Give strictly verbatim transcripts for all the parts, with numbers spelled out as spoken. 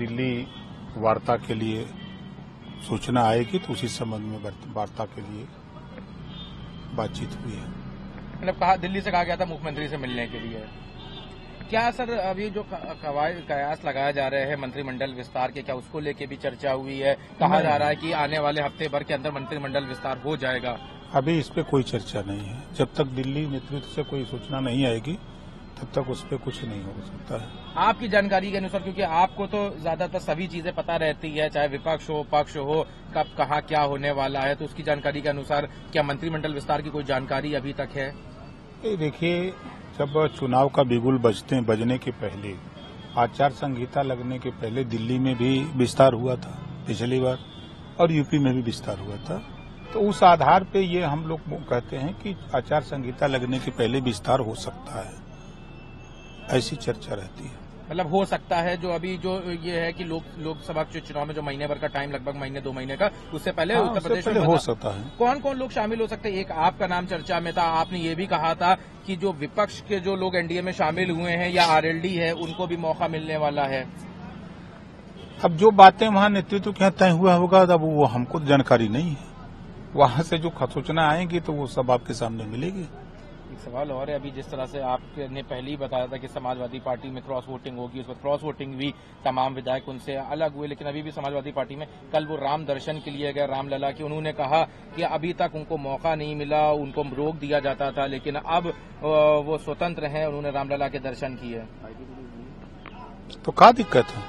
दिल्ली वार्ता के लिए सूचना आएगी तो उसी संबंध में वार्ता के लिए बातचीत हुई है। मतलब कहा दिल्ली से कहा गया था मुख्यमंत्री से मिलने के लिए। क्या सर अभी जो कवायद कयास लगाए जा रहे हैं मंत्रिमंडल विस्तार के, क्या उसको लेके भी चर्चा हुई है? कहा जा रहा है कि आने वाले हफ्ते भर के अंदर मंत्रिमंडल विस्तार हो जाएगा। अभी इस पे कोई चर्चा नहीं है। जब तक दिल्ली नेतृत्व से कोई सूचना नहीं आएगी तब तक उस पर कुछ नहीं हो सकता है। आपकी जानकारी के अनुसार, क्योंकि आपको तो ज्यादातर सभी चीजें पता रहती है, चाहे विपक्ष हो पक्ष हो, कब कहाँ क्या होने वाला है, तो उसकी जानकारी के अनुसार क्या मंत्रिमंडल विस्तार की कोई जानकारी अभी तक है? देखिए, जब चुनाव का बिगुल बजते बजने के पहले, आचार संहिता लगने के पहले दिल्ली में भी विस्तार हुआ था पिछली बार, और यूपी में भी विस्तार हुआ था। तो उस आधार पे ये हम लोग कहते हैं कि आचार संहिता लगने के पहले विस्तार हो सकता है, ऐसी चर्चा रहती है। मतलब हो सकता है, जो अभी जो ये है कि लोक लोकसभा के चुनाव में जो महीने भर का टाइम, लगभग महीने दो महीने का, उससे पहले हाँ, उत्तर प्रदेश में हो सकता है। कौन कौन लोग शामिल हो सकते हैं? एक आपका नाम चर्चा में था, आपने ये भी कहा था कि जो विपक्ष के जो लोग एनडीए में शामिल हुए हैं या आरएलडी है, उनको भी मौका मिलने वाला है। अब जो बातें वहाँ नेतृत्व के तय हुआ होगा, अब वो हमको जानकारी नहीं है। वहाँ से जो सूचना आएंगी तो वो सब आपके सामने मिलेगी। एक सवाल और है, अभी जिस तरह से आपने पहले ही बताया था कि समाजवादी पार्टी में क्रॉस वोटिंग होगी, उस पर क्रॉस वोटिंग भी तमाम विधायक उनसे अलग हुए, लेकिन अभी भी समाजवादी पार्टी में कल वो राम दर्शन के लिए गए रामलला की, उन्होंने कहा कि अभी तक उनको मौका नहीं मिला, उनको रोक दिया जाता था, लेकिन अब वो स्वतंत्र हैं, उन्होंने रामलला के दर्शन किए। तो क्या दिक्कत है?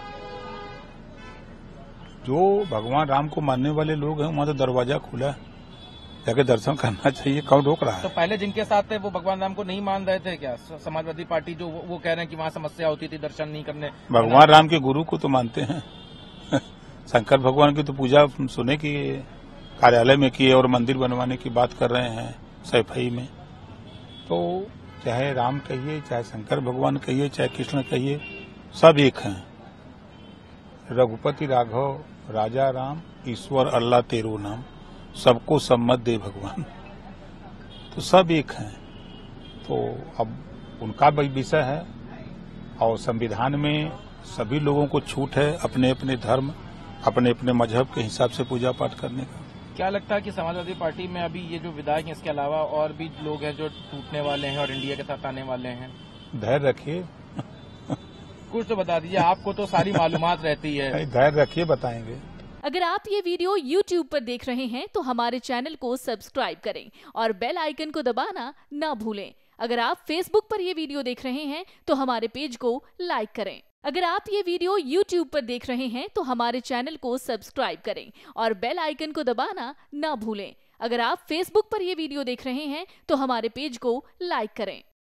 जो भगवान राम को मानने वाले लोग हैं वहां तो दरवाजा खुला है, जाके दर्शन करना चाहिए। कौन रोक रहा है? तो पहले जिनके साथ थे वो भगवान राम को नहीं मान रहे थे क्या? समाजवादी पार्टी जो वो कह रहे हैं कि वहाँ समस्या होती थी दर्शन नहीं करने। भगवान राम के गुरु को तो मानते हैं। शंकर भगवान की तो पूजा सुने की कार्यालय में की और मंदिर बनवाने की बात कर रहे हैं सैफई में। तो चाहे राम कहिए, चाहे शंकर भगवान कहिए, चाहे कृष्ण कहिए, सब एक हैं। रघुपति राघव राजा राम, ईश्वर अल्लाह तेरो नाम, सबको सम्मत दे भगवान। तो सब एक हैं। तो अब उनका विषय है, और संविधान में सभी लोगों को छूट है अपने अपने धर्म, अपने अपने मजहब के हिसाब से पूजा पाठ करने का। क्या लगता है कि समाजवादी पार्टी में अभी ये जो विधायक हैं, इसके अलावा और भी लोग हैं जो टूटने वाले हैं और इंडिया के साथ आने वाले हैं? धैर्य रखिए। कुछ तो बता दीजिए, आपको तो सारी मालूमात रहती है। धैर्य रखिए, बताएंगे। अगर आप ये वीडियो यूट्यूब पर देख रहे हैं तो हमारे चैनल को सब्सक्राइब करें और बेल आइकन को दबाना ना भूलें। अगर आप फेसबुक पर ये वीडियो देख रहे हैं तो हमारे पेज को लाइक करें। अगर आप ये वीडियो यूट्यूब पर देख रहे हैं तो हमारे चैनल को सब्सक्राइब करें और बेल आइकन को दबाना ना भूलें। अगर आप फेसबुक पर ये वीडियो देख रहे हैं तो हमारे पेज को लाइक करें।